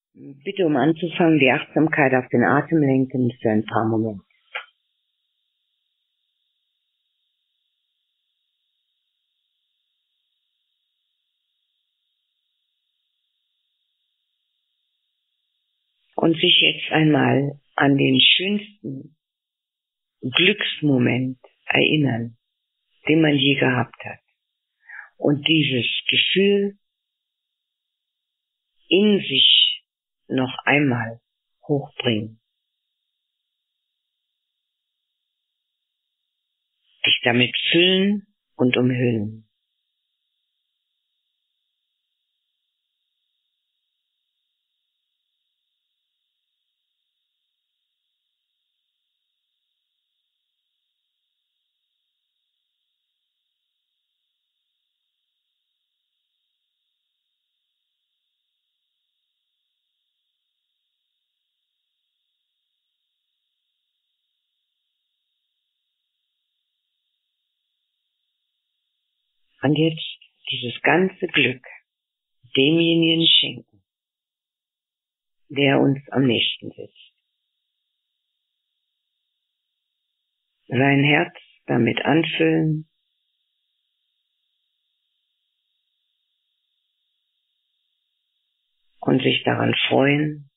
Bitte, um anzufangen, die Achtsamkeit auf den Atem lenken für ein paar Momente. Und sich jetzt einmal an den schönsten Glücksmoment erinnern, den man je gehabt hat. Und dieses Gefühl in sich noch einmal hochbringen. Dich damit füllen und umhüllen. Und jetzt dieses ganze Glück demjenigen schenken, der uns am nächsten sitzt. Sein Herz damit anfüllen, und sich daran freuen,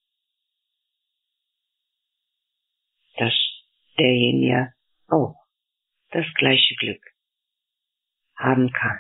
dass derjenige auch das gleiche Glück haben kann.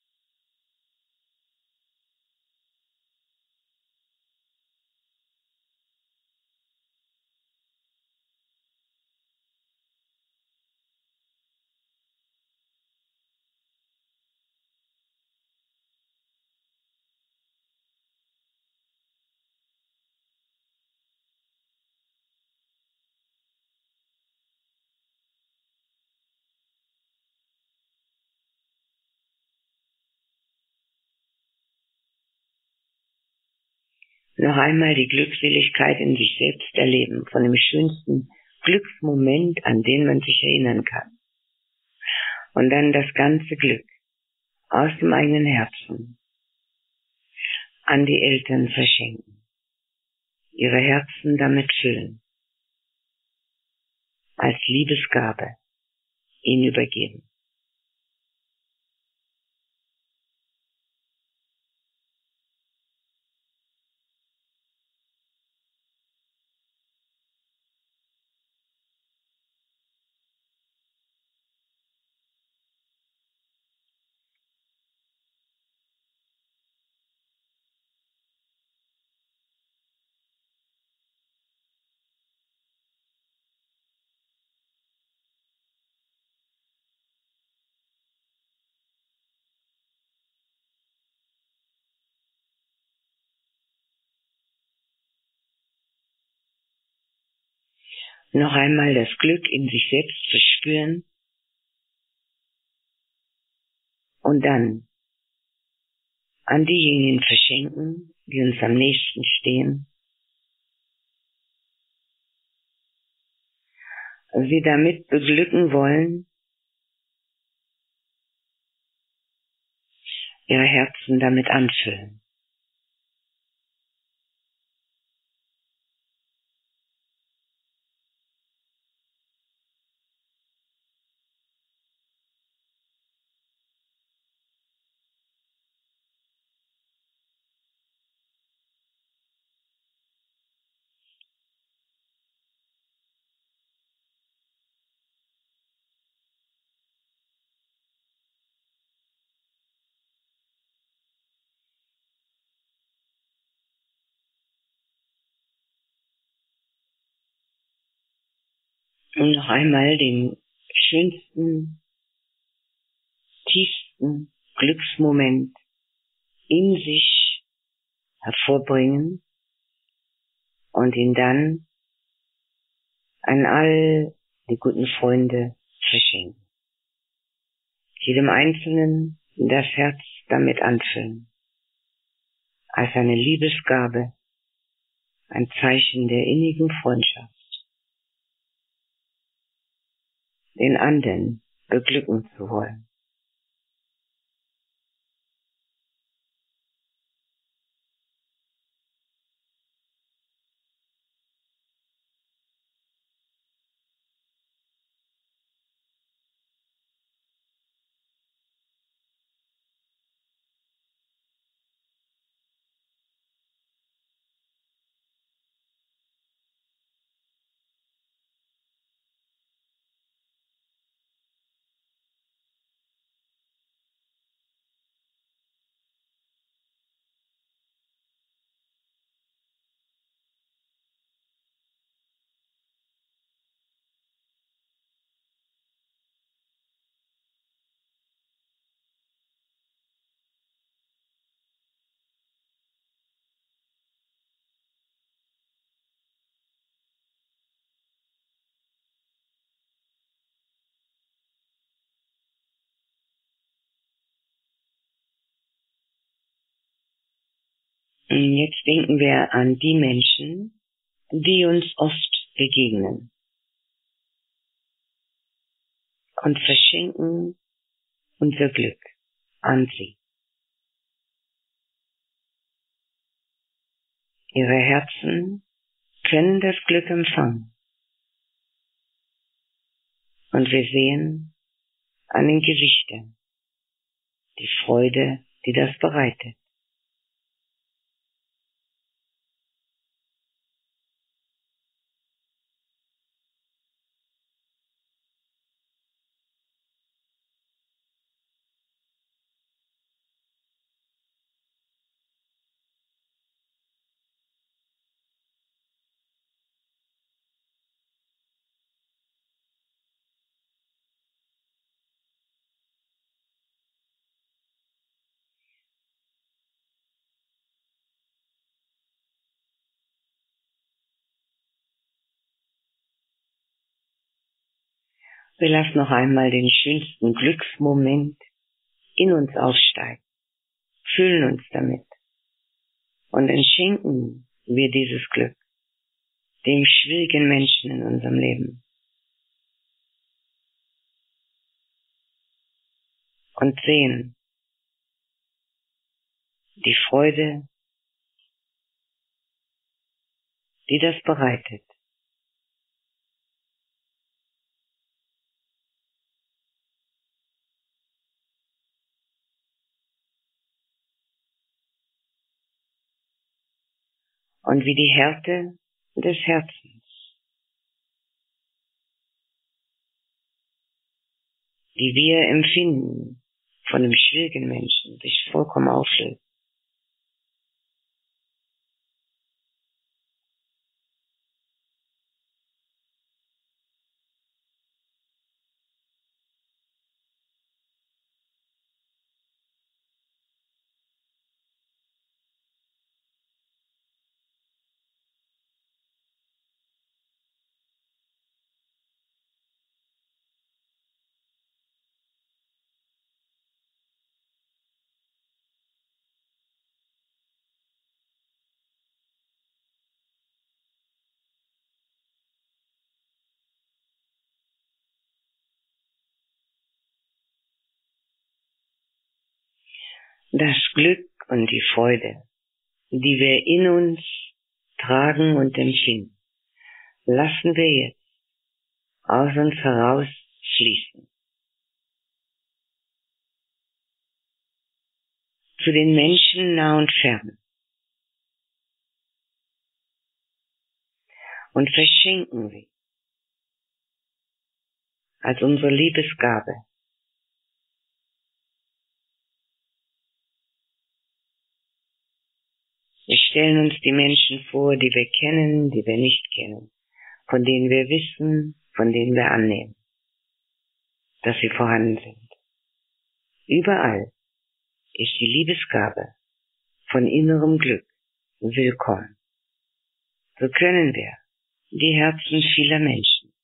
Noch einmal die Glückseligkeit in sich selbst erleben, von dem schönsten Glücksmoment, an den man sich erinnern kann. Und dann das ganze Glück aus dem eigenen Herzen an die Eltern verschenken, ihre Herzen damit füllen, als Liebesgabe ihnen übergeben. Noch einmal das Glück in sich selbst zu spüren und dann an diejenigen verschenken, die uns am nächsten stehen, sie damit beglücken wollen, ihre Herzen damit anfüllen. Und noch einmal den schönsten, tiefsten Glücksmoment in sich hervorbringen und ihn dann an all die guten Freunde verschenken. Jedem Einzelnen das Herz damit anfüllen, als eine Liebesgabe, ein Zeichen der innigen Freundschaft, den anderen beglücken zu wollen. Jetzt denken wir an die Menschen, die uns oft begegnen und verschenken unser Glück an sie. Ihre Herzen können das Glück empfangen. Und wir sehen an den Gesichtern die Freude, die das bereitet. Wir lassen noch einmal den schönsten Glücksmoment in uns aufsteigen, fühlen uns damit und dann schenken wir dieses Glück dem schwierigen Menschen in unserem Leben. Und sehen die Freude, die das bereitet. Und wie die Härte des Herzens, die wir empfinden von dem schwierigen Menschen, sich vollkommen auflöst. Das Glück und die Freude, die wir in uns tragen und empfinden, lassen wir jetzt aus uns heraus fließen. Zu den Menschen nah und fern. Und verschenken sie als unsere Liebesgabe. Wir stellen uns die Menschen vor, die wir kennen, die wir nicht kennen, von denen wir wissen, von denen wir annehmen, dass sie vorhanden sind. Überall ist die Liebesgabe von innerem Glück willkommen. So können wir die Herzen vieler Menschen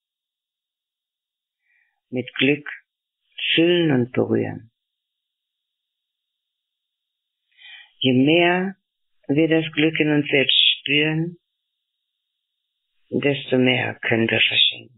mit Glück füllen und berühren. Je mehr wir das Glück in uns selbst spüren, desto mehr können wir verschenken.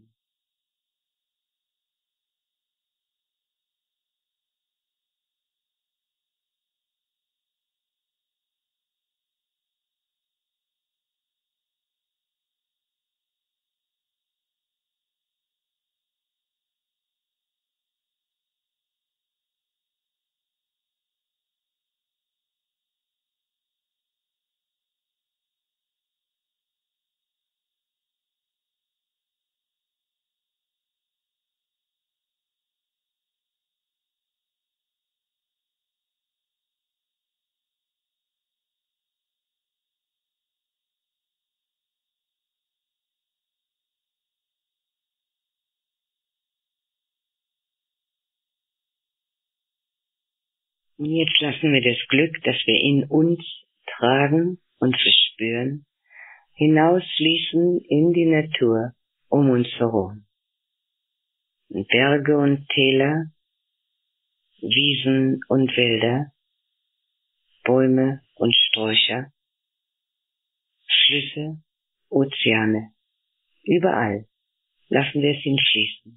Und jetzt lassen wir das Glück, das wir in uns tragen und verspüren, hinausfließen in die Natur um uns herum. Berge und Täler, Wiesen und Wälder, Bäume und Sträucher, Flüsse, Ozeane, überall lassen wir es hinfließen.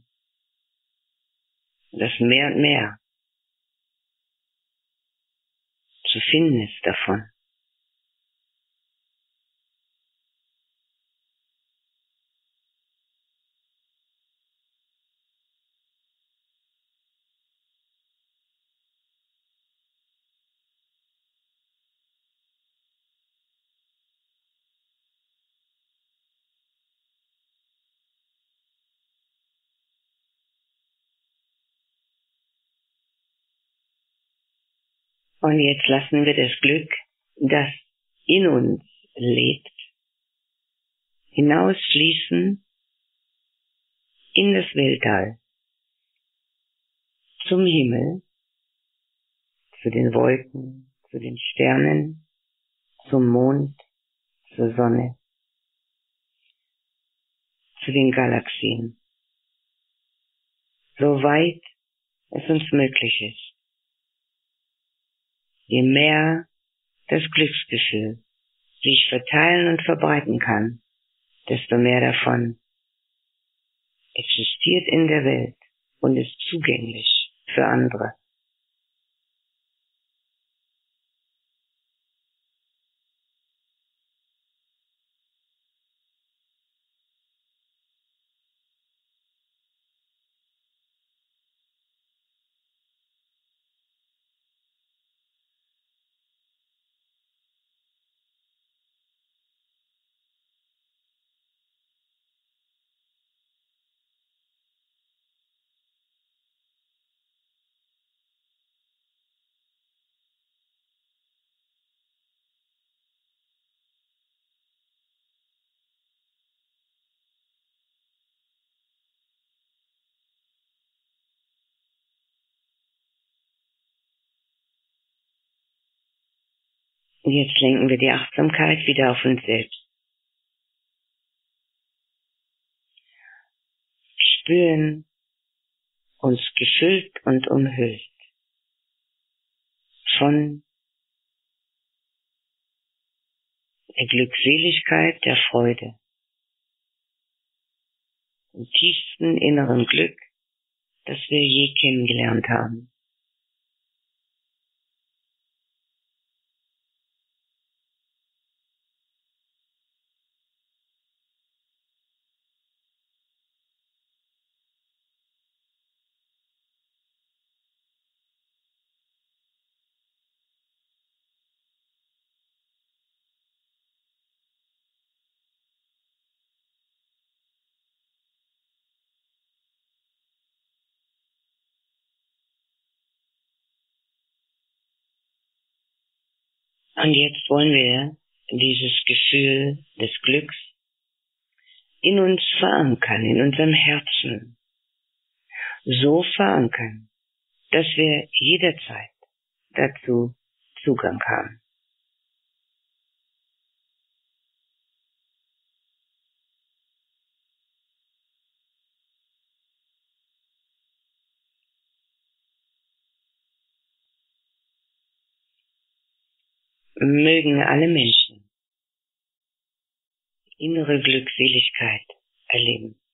Das mehr und mehr zu finden ist davon. Und jetzt lassen wir das Glück, das in uns lebt, hinausfließen in das Weltall, zum Himmel, zu den Wolken, zu den Sternen, zum Mond, zur Sonne, zu den Galaxien, soweit es uns möglich ist. Je mehr das Glücksgefühl sich verteilen und verbreiten kann, desto mehr davon existiert in der Welt und ist zugänglich für andere. Und jetzt lenken wir die Achtsamkeit wieder auf uns selbst. Spüren uns gefüllt und umhüllt von der Glückseligkeit, der Freude, dem tiefsten inneren Glück, das wir je kennengelernt haben. Und jetzt wollen wir dieses Gefühl des Glücks in uns verankern, in unserem Herzen, so verankern, dass wir jederzeit dazu Zugang haben. Mögen alle Menschen innere Glückseligkeit erleben.